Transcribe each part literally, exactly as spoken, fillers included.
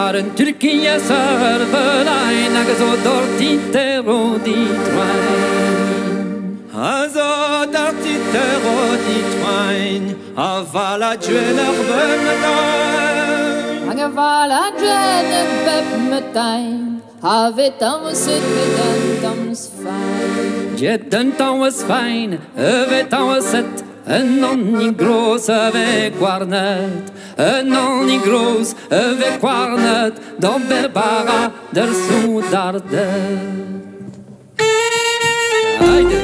var en Turkiet sörvölain Agazo dortitero ditwain Azo dortitero ditwain Avala djueler bemmetain Avala djueler bemmetain Havet ans het bedant fijn Jedent ans fijn, evet ans het Een non gros avec quarnet Een non gros avec quarnet Dan Berbara der Soudarde Haydi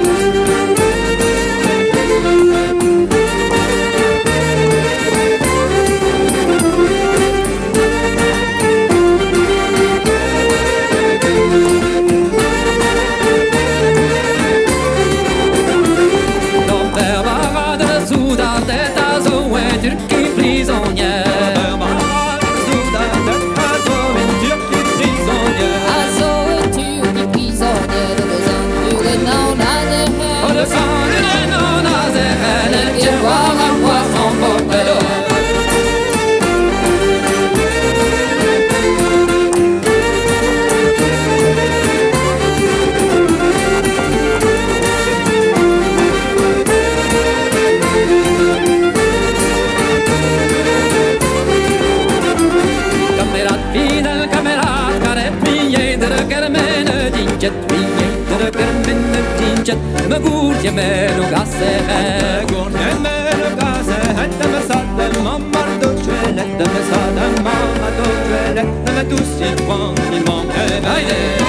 ما قول جمال وقاسه قول جمال وقاسه هدا مساد ماما دوجه هدا مساد ماما دوجه هدا دوسي قوم المام هايدي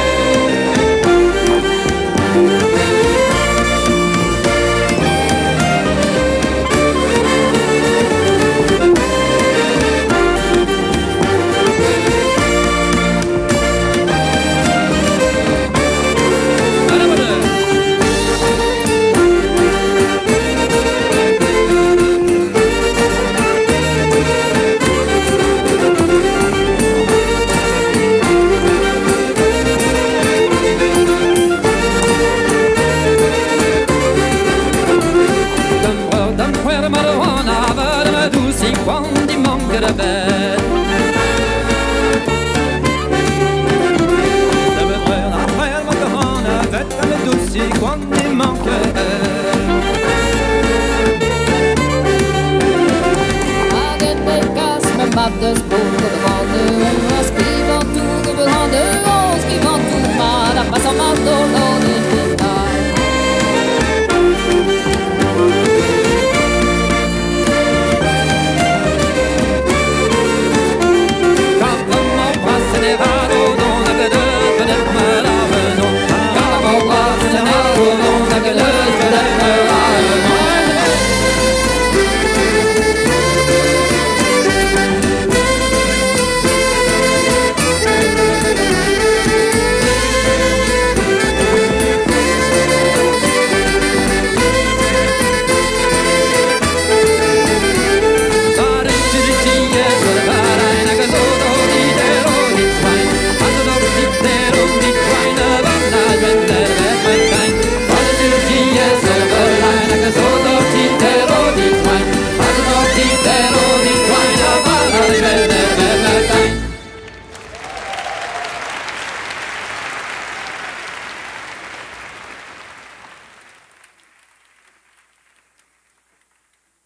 Quando manca da bed Deve röra här man kan hana Vetta med dussi quando manca Hagen det gas med Mattes bord